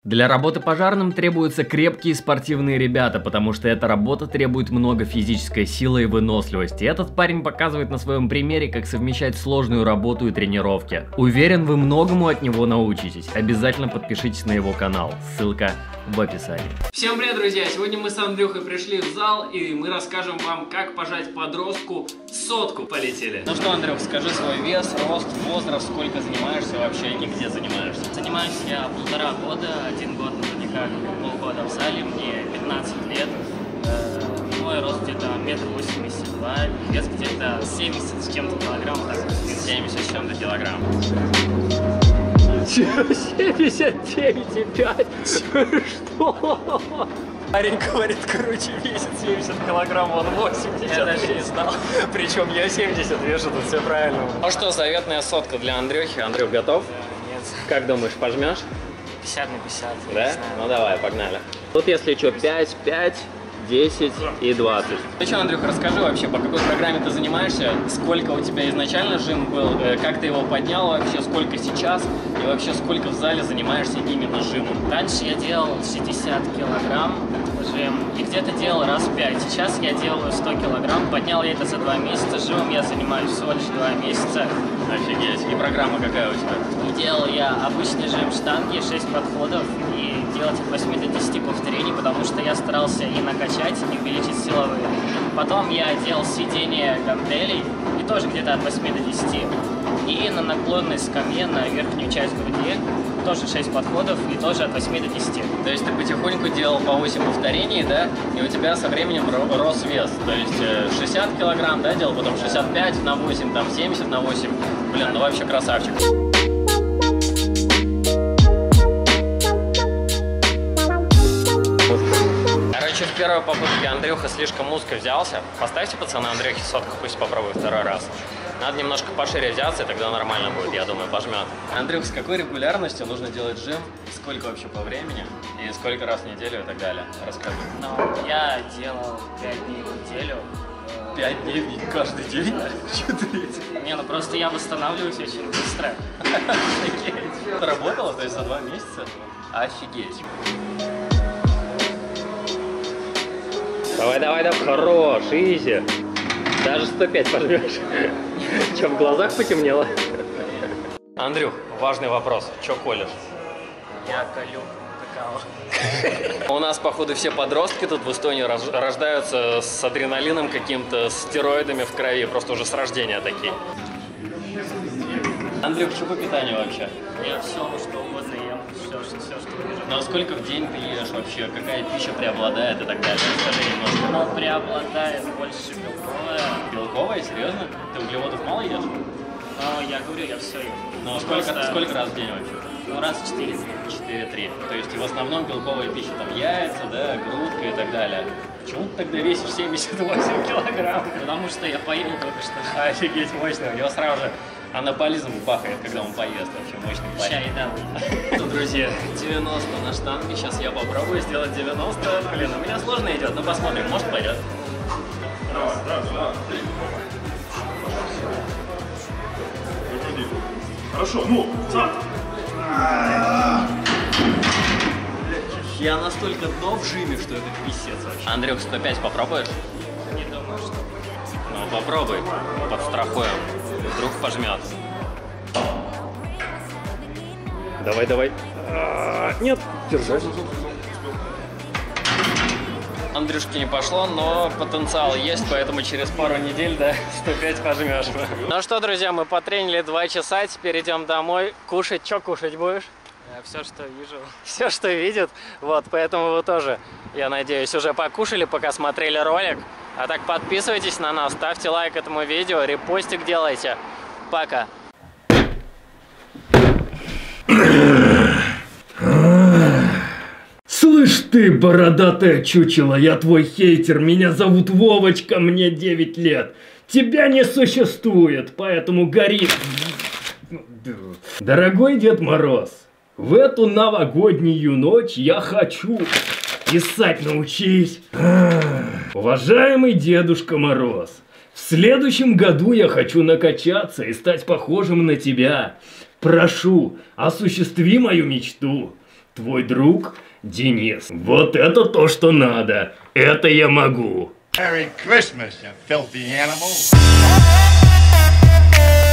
Для работы пожарным требуются крепкие спортивные ребята, потому что эта работа требует много физической силы и выносливости. Этот парень показывает на своем примере, как совмещать сложную работу и тренировки. Уверен, вы многому от него научитесь. Обязательно подпишитесь на его канал. Ссылка в описании. Всем привет, друзья! Сегодня мы с Андрюхой пришли в зал, и мы расскажем вам, как пожать подростку сотку. Полетели! Ну что, Андрюх, скажи свой вес, рост, возраст, сколько занимаешься вообще и где занимаешься? Занимаюсь я 1,5 года, 1 год наверняка, полгода в зале, мне 15 лет. Мой рост где-то 1,82 м, вес где-то 70 с чем-то килограмм. Так, 70 с чем-то килограмм. 79,5. Что? Парень говорит, короче, весит 70 килограмм, он 80. Я даже не знал. Причем я 70 вешу, тут все правильно. Ну что, заветная сотка для Андрюхи. Андрюх, готов? Нет. Как думаешь, пожмешь? 50 на 50. Да? Ну давай, погнали. Тут если что, 5, 5, 10 и 20. Ну что, Андрюх, расскажи вообще, по какой программе ты занимаешься, сколько у тебя изначально жим был, как ты его поднял вообще, сколько сейчас, и вообще сколько в зале занимаешься именно жимом? Раньше я делал 60 килограмм жим и где-то делал раз 5. Сейчас я делаю 100 килограмм. Поднял я это за 2 месяца. Жимом я занимаюсь всего лишь 2 месяца. Офигеть. И программа какая у тебя? И делал я обычный жим штанги, 6 подходов, и делать от 8 до 10 повторений, потому что я старался и накачать, и увеличить силовые. Потом я делал сведение гантелей, и тоже где-то от 8 до 10. И на наклонной скамье на верхнюю часть груди тоже 6 подходов, и тоже от 8 до 10. То есть ты потихоньку делал по 8 повторений, да? И у тебя со временем рос вес. То есть 60 килограмм, да, делал, потом 65 на 8, там 70 на 8. Блин, ну вообще красавчик. Короче, в первой попытке Андрюха слишком узко взялся. Поставьте, пацаны, Андрюхе сотку, пусть попробует второй раз. Надо немножко пошире взяться, и тогда нормально будет, я думаю, пожмет. Андрюх, с какой регулярностью нужно делать жим? Сколько вообще по времени? И сколько раз в неделю и так далее? Расскажи. Но я делал 5 дней в неделю. 5 дней каждый день? Что ты? Не, ну просто я восстанавливаюсь очень быстро. Офигеть. Работало, то есть за 2 месяца? Офигеть. Давай, давай, давай, хорош, изи. Даже 105 пожмешь. Че, в глазах потемнело? Андрюх, важный вопрос. Че колешь? Я колю какао. У нас, походу, все подростки тут в Эстонии рождаются с адреналином каким-то, с стероидами в крови, просто уже с рождения такие. Андрюх, что по питанию вообще? Я все, что угодно ем, все, что нужно. Ну а сколько в день ты ешь вообще? Какая пища преобладает и так далее? Расскажи немножко. Ну, преобладает больше белковая. Белковая? Серьезно? Ты углеводов мало ешь? Ну, я говорю, я все ем. Ну а сколько раз в день вообще? Ну, раз в 4. 4-3. То есть в основном белковая пища, там яйца, да, грудка и так далее. Почему ты тогда весишь 78 килограмм? Потому что я поел только что. Офигеть, мощно. У него сразу же анаболизм бахает, когда он поест. Вообще мощный парень. Чай, да. Ну, друзья, 90 на штанге. Сейчас я попробую сделать 90. Блин, у меня сложно идет, но посмотрим, может пойдет. Раз, два, три. Хорошо, ну, зад. Я настолько дно в жиме, что это писец вообще. Андрюх, 105 попробуешь? Не думаю, что... Ну, попробуй, подстрахуем. Вдруг пожмет. Давай, давай. Нет, держи. Андрюшке не пошло, но потенциал есть, поэтому через пару недель, да, 105 пожмешь. Ну что, друзья, мы потренили 2 часа, теперь идем домой. Кушать, что кушать будешь? Все, что вижу. Все, что видит. Вот, поэтому вы тоже, я надеюсь, уже покушали, пока смотрели ролик. А так подписывайтесь на нас, ставьте лайк этому видео, репостик делайте. Пока. Слышь ты, бородатое чучело, я твой хейтер, меня зовут Вовочка, мне 9 лет. Тебя не существует, поэтому гори. Дорогой Дед Мороз, в эту новогоднюю ночь я хочу писать научись. Уважаемый Дедушка Мороз, в следующем году я хочу накачаться и стать похожим на тебя. Прошу, осуществи мою мечту. Твой друг? Денис. Вот это то, что надо. Это я могу. Merry Christmas, you filthy animal.